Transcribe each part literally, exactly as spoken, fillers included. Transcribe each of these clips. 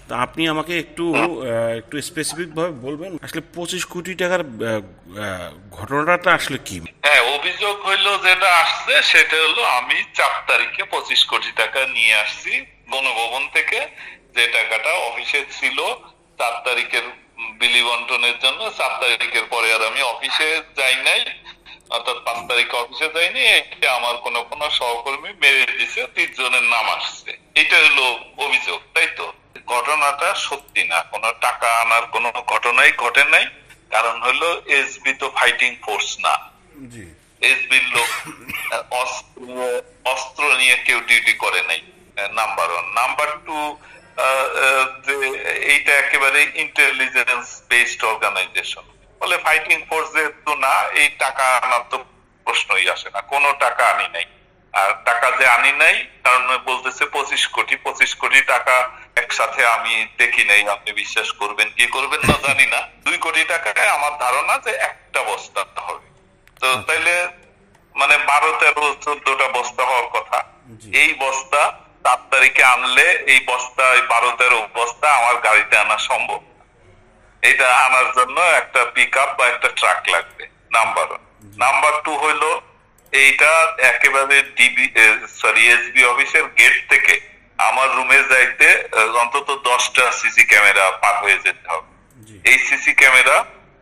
তা আপনি আমাকে একটু একটু স্পেসিফিক ভাবে বলবেন আসলে পঁচিশ কোটি টাকার ঘটনাটা আসলে কি? হ্যাঁ, অভিযোগ হইলো যেটা আসছে সেটা হলো আমি চার তারিখে পঁচিশ কোটি টাকা নিয়ে আসছি গণভবন থেকে। যে টাকাটা অফিসে ছিল চার তারিখের বিলি বন্টনের জন্য, চার তারিখের পরে আর আমি অফিসে যাই নাই, অর্থাৎ পাঁচ তারিখে অফিসে যাইনি। এটা আমার কোন কোন সহকর্মী মেরে দিছে, তিন জনের নাম আসছে। এটা হলো অভিযোগ, তাই তো? ঘটনাটা সত্যি না, কোনো টাকা আনার কোনো ঘটনাই ঘটে নাই। কারণ হলো এসবি তো ফাইটিং ফোর্স না, জি। এসবির লোক অস্ত্র নিয়ে কেউ ডিউটি করে নাই, নাম্বার ওয়ান। নাম্বার টু, যে এইটা একেবারে ইন্টেলিজেন্স বেসড অর্গানাইজেশন, ফলে ফাইটিং ফোর্স যেহেতু না, এই টাকা আনার তো প্রশ্নই আসে না। কোনো টাকা আনি নাই। আর টাকা যে আনি নাই কারণ বলতেছে পঁচিশ কোটি, পঁচিশ কোটি টাকা একসাথে আমি দেখি নাই। আপনি বিশ্বাস করবেন কি করবেন না জানি না, দুই কোটি টাকায় আমার ধারণা যে একটা বস্তা হবে। তো তাইলে মানে বারো তেরো চোদ্দটা বস্তা হওয়ার কথা। এই বস্তা চার তারিখে আনলে এই বস্তা বারো তেরো বস্তা আমার গাড়িতে আনা সম্ভব। এটা আনার জন্য একটা পিক আপ বা একটা ট্রাক লাগবে, নাম্বার ওয়ান। নাম্বার টু হইলো এইটা একেবারে ডিবি সরি এসবি অফিসের গেট থেকে আমার রুমে যাইতে অন্তত দশটা সিসি ক্যামেরা পার হয়ে যেতে হবে। এই সিসি ক্যামেরা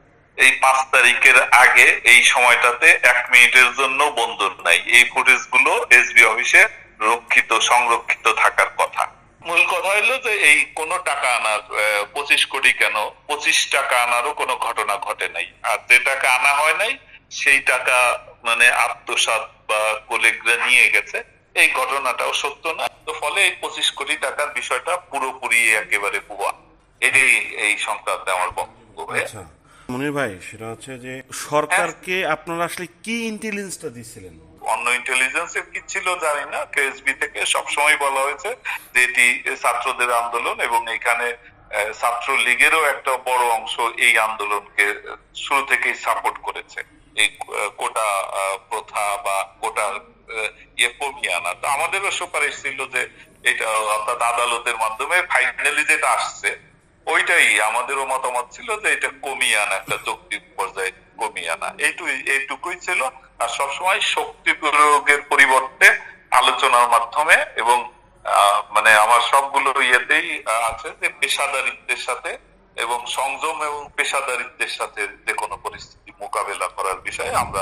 এই পাঁচ তারিখের আগে এই সময়টাতে এক মিনিটের জন্য বন্ধ নাই। এই ফুটেজ গুলো এসবি অফিসে রক্ষিত সংরক্ষিত থাকার কথা। মূল কথা হলো যে এই কোন টাকা আনার পঁচিশ কোটি কেন, পঁচিশ টাকা আনারও কোনো ঘটনা ঘটে নাই। আর যে টাকা আনা হয় নাই সেই টাকা মানে আত্মসাৎ বা কোলেগরা নিয়ে গেছে, এই ঘটনাটাও সত্য না। তো ফলে এই পঁচিশ কোটি টাকার বিষয়টা পুরোপুরি একেবারে ভুয়া। এটাই এই সংক্রান্তে আমার বক্তব্য। মনির ভাই, সেটা হচ্ছে যে সরকারকে আপনারা আসলে কি ইন্টেলিজেন্সটা দিচ্ছিলেন? অন্য ইন্টেলিজেন্সের কি ছিল জানি না। কেএসবি থেকে সবসময় বলা হয়েছে যে এটি ছাত্রদের আন্দোলন এবং এখানে ছাত্র লীগেরও একটা বড় অংশ এই আন্দোলনকে শুরু থেকেই সাপোর্ট করেছে, এই কোটা প্রথা বা কোটার ইয়ে কমিয়ে আনা। তো আমাদেরও সুপারিশ ছিল যে এটা অর্থাৎ আদালতের মাধ্যমে ফাইনালি যেটা আসছে ওইটাই আমাদেরও মতামত ছিল যে এটা কমিয়ে আনা, একটা যৌক্তিক পর্যায়ে কমিয়ে আনা, এইটুকুই এইটুকুই ছিল। আর সবসময় শক্তি প্রয়োগের পরিবর্তে আলোচনার মাধ্যমে এবং মানে আমার সবগুলো ইয়েতেই আছে যে পেশাদারিত্বের সাথে এবং সংযম এবং পেশাদারিত্বের সাথে যে কোনো পরিস্থিতি মোকাবেলা করার বিষয়ে আমরা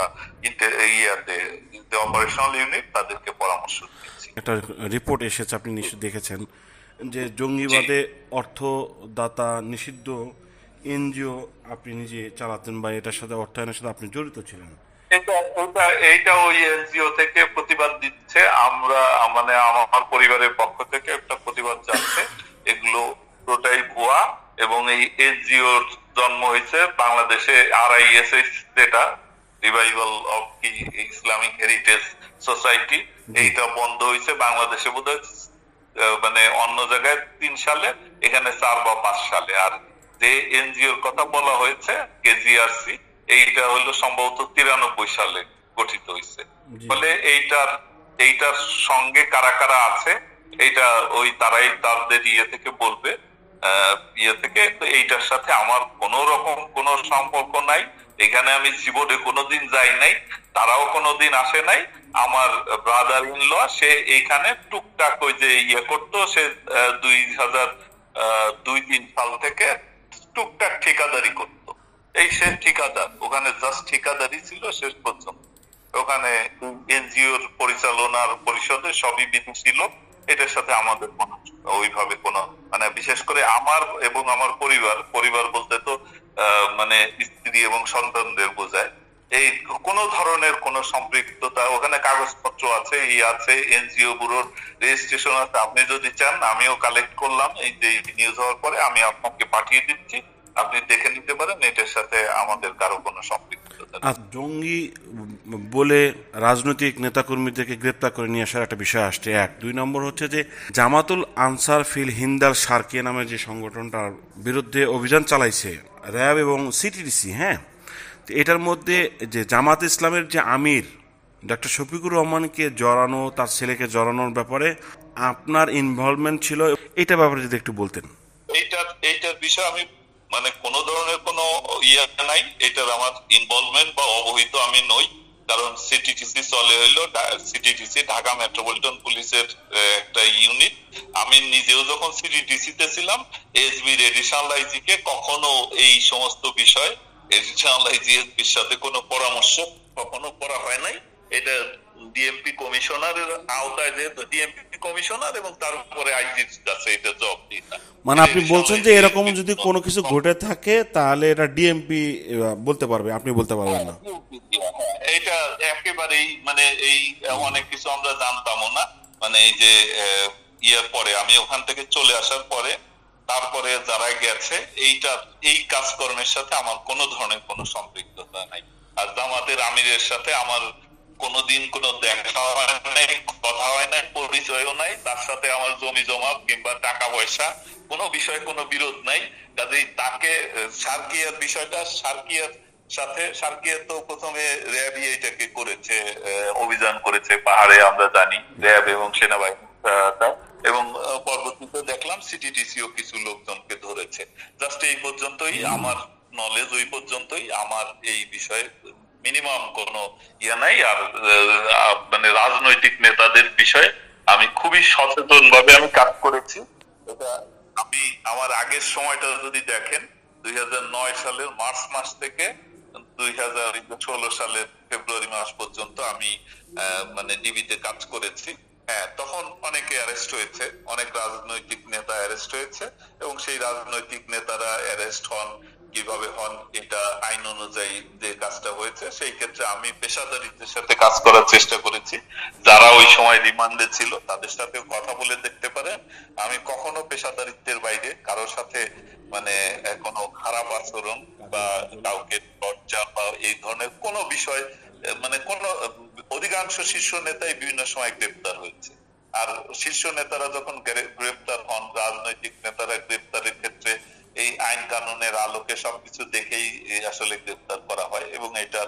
ইয়াতে অপারেশনাল ইউনিট তাদেরকে পরামর্শ দিচ্ছি। একটা রিপোর্ট এসেছে, আপনি নিশ্চয়ই দেখেছেন, যে জঙ্গিবাদে অর্থদাতা নিষিদ্ধ এনজিও আপনি নিজে চালাতেন বা এটার সাথে অর্থায়নের সাথে আপনি জড়িত ছিলেন। এইটা ওই এনজিও থেকে প্রতিবাদ দিচ্ছে। আমরা মানে আমার পরিবারের পক্ষ থেকে একটা প্রতিবাদ যাচ্ছে, এগুলো পুরোটাই ভুয়া। এবং এই এনজিওর জন্ম হয়েছে বাংলাদেশে আর আই এস এস, যেটা রিভাইভাল অফ কি ইসলামিক হেরিটেজ সোসাইটি, এইটা বন্ধ হয়েছে বাংলাদেশে বোধহয় মানে অন্য জায়গায় তিন সালে, এখানে চার বা পাঁচ সালে। আর যে এনজিওর কথা বলা হয়েছে কেজিআরসি, এইটা হলো সম্ভবত তিরানব্বই সালে গঠিত হয়েছে। ফলে এইটার এইটার সঙ্গে কারা কারা আছে এইটা ওই তারাই তাদের ইয়ে থেকে বলবে, ইয়ে থেকে। এইটার সাথে আমার কোন রকম কোন সম্পর্ক নাই। এখানে আমি জীবনে কোনোদিন যাই নাই, তারাও কোনোদিন আসে নাই। আমার ব্রাদার ইন ল সে এইখানে টুকটাক ওই যে ইয়ে করতো, সে দুই হাজার দুই তিন সাল থেকে টুকটাক ঠিকাদারি করতো। এই সে ঠিকাদার, ওখানে জাস্ট ঠিকাদারি ছিল শেষ পর্যন্ত। ওখানে এনজিওর পরিচালনার পরিষদে সবই বিদেশি লোক। এটার সাথে আমাদের কোনো ওইভাবে কোনো মানে বিশেষ করে আমার এবং আমার পরিবার, পরিবার বলতে তো মানে স্ত্রী এবং সন্তানদের বোঝায়, এই কোন ধরনের কোন সম্পৃক্ততা ওখানে কাগজপত্র আছে, ই আছে, এনজিও ব্যুরোর রেজিস্ট্রেশন আছে। আপনি যদি চান আমিও কালেক্ট করলাম, এই যে নিউজ হওয়ার পরে আমি আপনাকে পাঠিয়ে দিচ্ছি, আপনি দেখে নিতে পারেন। এটার সাথে আমাদের কারো কোনো সম্পৃক্ততা। আর জঙ্গি বলে রাজনৈতিক নেতাকর্মীদেরকে গ্রেপ্তার করে নিয়ে আসার একটা বিষয় আসছে, এক। দুই নম্বর হচ্ছে যে জামাতুল আনসার ফিল হিন্দাল সার্কিয়া নামে যে সংগঠনটার বিরুদ্ধে অভিযান চালাইছে র্যাব এবং সিটিডিসি, হ্যাঁ, এটার মধ্যে যে জামাত ইসলামের যে আমির ডক্টর শফিকুর রহমানকে জড়ানো, তার ছেলেকে জড়ানোর ব্যাপারে আপনার ইনভলভমেন্ট ছিল, এটা ব্যাপারে যদি একটু বলতেন। বিষয়ে আমি মানে কোনো ধরনের কোনো ইয়ে নাই, এটার আমার ইনভলভমেন্ট বা অবহিত আমি নই। কারণ সিটিটিসি চলে হইলো, সিটিটিসি ঢাকা মেট্রোপলিটন পুলিশের একটা ইউনিট। আমি নিজেও যখন সিটিটিসি তে ছিলাম, এসবি এডিশনাল আইজি কে কখনো এই সমস্ত বিষয় এডিশনাল আইজি এর সাথে কোনো পরামর্শ কখনো করা হয় নাই। এটা ডিএমপি কমিশনারের আওতায়, যেহেতু ডিএমপি কমিশনার এবং তার উপরে আইজির কাছে এটা জব দিই না। মানে আপনি বলছেন যে এরকম যদি কোনো কিছু ঘটে থাকে তাহলে এটা ডিএমপি বলতে পারবে, আপনি বলতে পারবেন না? এটা একেবারেই মানে এই অনেক কিছু আমরা জানতামও না। মানে এই যে ইয়ার পরে আমি ওখান থেকে চলে আসার পরে তারপরে যারা গেছে এইটা এই কাজকর্মের সাথে আমার কোনো ধরনের কোনো সম্পৃক্ততা নাই। আর জামাতের আমিরের সাথে আমার কোনোদিন কোনো দেখা হয় নাই, কথা হয় নাই, পরিচয়ও নাই। তার সাথে আমার জমি জমা কিংবা টাকা পয়সা কোনো বিষয়ে কোনো বিরোধ নাই। কাজেই তাকে সার্কিয়ার বিষয়টা সার্কিয়ার সাথে সার্কিয়া তো প্রথমে র্যাব এটাকে করেছে, অভিযান করেছে পাহাড়ে, আমরা জানি র্যাব এবং সেনাবাহিনী, এবং পরবর্তীতে দেখলাম সিটিটিসিও কিছু লোকজনকে ধরেছে। জাস্ট এই পর্যন্তই আমার নলেজ, ওই পর্যন্তই আমার এই বিষয়ে মিনিমাম কোনো ইয়ে নাই। আর মানে রাজনৈতিক নেতাদের বিষয়ে আমি খুবই সচেতন ভাবে আমি কাজ করেছি। এটা আমি আমার আগের সময়টা যদি দেখেন, দুই হাজার নয় সালের মার্চ মাস থেকে দুই হাজার ষোলো সালের ফেব্রুয়ারি মাস পর্যন্ত আমি মানে ডিবিতে কাজ করেছি। হ্যাঁ, তখন অনেকে অ্যারেস্ট হয়েছে, অনেক রাজনৈতিক নেতা অ্যারেস্ট হয়েছে, এবং সেই রাজনৈতিক নেতারা অ্যারেস্ট হন কিভাবে হন, এটা আইন অনুযায়ী যে কাজটা হয়েছে সেই ক্ষেত্রে আমি পেশাদারিত্বের সাথে কাজ করার চেষ্টা করেছি। যারা ওই সময় রিমান্ডে ছিল তাদের সাথে কথা বলে দেখতে পারেন, আমি কখনো পেশাদারিত্বের বাইরে কারোর সাথে মানে কোনো খারাপ আচরণ বা কাউকে টর্চার বা এই ধরনের কোনো বিষয়, মানে কোন অধিকাংশ শীর্ষ নেতাই বিভিন্ন সময় গ্রেপ্তার হয়েছে। আর শীর্ষ নেতারা যখন গ্রেপ্তার হন, রাজনৈতিক নেতারা গ্রেপ্তারের ক্ষেত্রে এই আইন কানুনের আলোকে সবকিছু দেখেই আসলে গ্রেপ্তার করা হয়। এবং এটা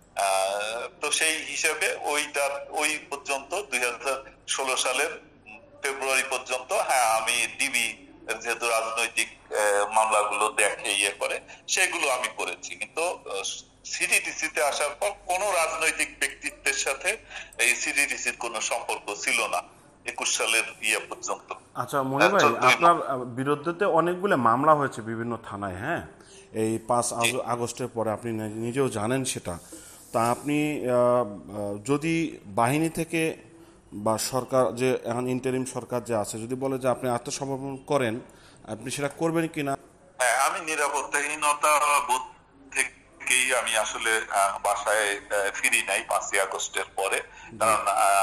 তো সেই হিসেবে ওইটার ওই পর্যন্ত দুই হাজার ষোলো সালের ফেব্রুয়ারি পর্যন্ত হ্যাঁ আমি ডিবি যেহেতু রাজনৈতিক মামলাগুলো দেখে ইয়ে করে সেগুলো আমি করেছি। কিন্তু সিডিটিসিতে আসার পর কোন রাজনৈতিক ব্যক্তিত্বের সাথে এই সিডিটিসির কোনো সম্পর্ক ছিল না একুশ সালের ইয়ে পর্যন্ত। আচ্ছা মনি ভাই, আপনার বিরুদ্ধে অনেকগুলো মামলা হয়েছে বিভিন্ন থানায়, হ্যাঁ, এই পাঁচ আগস্টের পরে, আপনি নিজেও জানেন সেটা। তা আপনি যদি বাহিনী থেকে বা সরকার যে এখন ইন্টারিম সরকার যে আছে যদি বলে যে আপনি আত্মসমর্পণ করেন, আপনি সেটা করবেন কিনা? হ্যাঁ, আমি নিরাপত্তাহীনতা বোধ থেকেই আমি আসলে বাসায় ফিরি নাই পাঁচই আগস্টের পরে। কারণ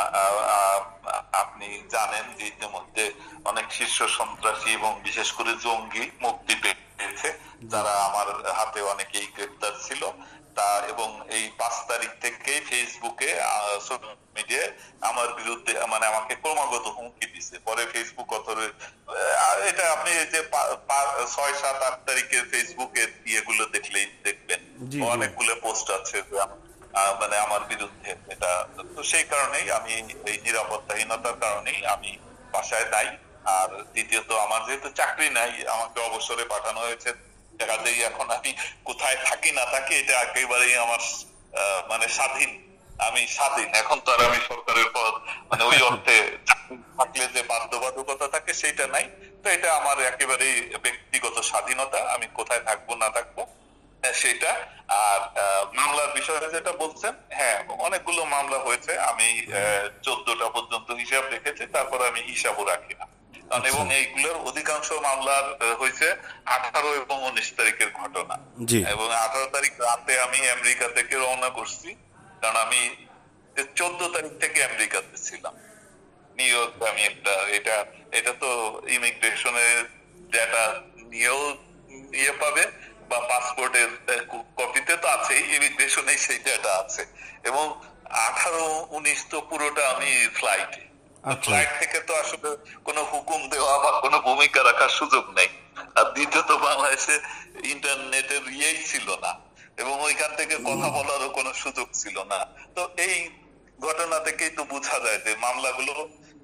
আপনি জানেন যে ইতিমধ্যে অনেক শীর্ষ সন্ত্রাসী এবং বিশেষ করে জঙ্গি মুক্তি পেয়েছে, যারা আমার হাতে অনেকেই গ্রেপ্তার ছিল। তা এবং এই পাঁচ তারিখ থেকে ফেসবুকে সোশ্যাল মিডিয়ায় আমার বিরুদ্ধে মানে আমাকে ক্রমাগত হুমকি দিচ্ছে। পরে ফেসবুক অথরে এটা আপনি যে ছয় সাত আট তারিখের ফেসবুকের ইয়েগুলো দেখলেই দেখবেন অনেকগুলো পোস্ট আছে মানে আমার বিরুদ্ধে। এটা তো সেই কারণেই আমি এই নিরাপত্তাহীনতার কারণেই আমি বাসায় নাই। আর দ্বিতীয়ত আমার যেহেতু চাকরি নাই, আমাকে অবসরে পাঠানো হয়েছে, কাজেই এখন আমি কোথায় থাকি না থাকি এটা একেবারেই আমার মানে স্বাধীন, আমি স্বাধীন। এখন তো আর আমি সরকারের পদ মানে ওই অর্থে থাকলে যে বাধ্যবাধকতা থাকে সেটা নাই। তো এটা আমার একেবারেই ব্যক্তিগত স্বাধীনতা, আমি কোথায় থাকবো না থাকবো সেটা। আর মামলার বিষয়ে যেটা বলছেন, হ্যাঁ অনেকগুলো মামলা হয়েছে, আমি চোদ্দটা পর্যন্ত হিসাব রেখেছি, তারপর আমি হিসাবও রাখি না। এবং এইগুলোর অধিকাংশ মামলার হয়েছে আঠারো এবং উনিশ তারিখের ঘটনা। এবং আঠারো তারিখ রাতে আমি আমেরিকা থেকে রওনা করছি, কারণ আমি চোদ্দ তারিখ থেকে আমেরিকাতে ছিলাম নিউ ইয়র্ক। আমি একটা এটা এটা তো ইমিগ্রেশনের ডেটা নিয়েও ইয়ে পাবে বা পাসপোর্টের কপিতে তো আছে, ইমিগ্রেশনে সেই ডেটা আছে। এবং আঠারো উনিশ তো পুরোটা আমি ফ্লাইটে, ফ্লাইট থেকে তো আসলে কোনো হুকুম দেওয়া বা কোনো ভূমিকা রাখার সুযোগ নেই। আর দ্বিতীয়ত বাংলাদেশে ইন্টারনেটের ইয়েই ছিল না এবং ওইখান থেকে কথা বলারও কোনো সুযোগ ছিল না। তো এই ঘটনা থেকেই তো বোঝা যায় যে মামলাগুলো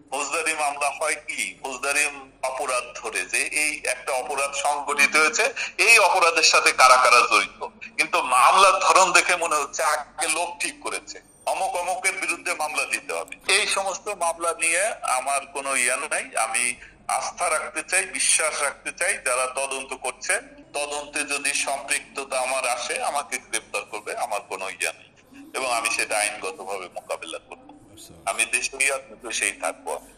ফৌজদারি মামলা হয় কি, ফৌজদারি অপরাধ ধরে যে এই একটা অপরাধ সংঘটিত হয়েছে, এই অপরাধের সাথে কারা কারা জড়িত, কিন্তু মামলার ধরন দেখে মনে হচ্ছে আগে লোক ঠিক করেছে, অমুক অমুকের বিরুদ্ধে মামলা দিতে হবে। এই সমস্ত মামলা নিয়ে আমার কোনো ইয়া নাই। আমি আস্থা রাখতে চাই, বিশ্বাস রাখতে চাই যারা তদন্ত করছে, তদন্তে যদি সম্পৃক্ততা আমার আসে আমাকে গ্রেফতার করবে, আমার কোনো ইয়া নেই, এবং আমি সেটা আইনগতভাবে মোকাবেলা করবো। আমি দেশীয় সেই থাকবো।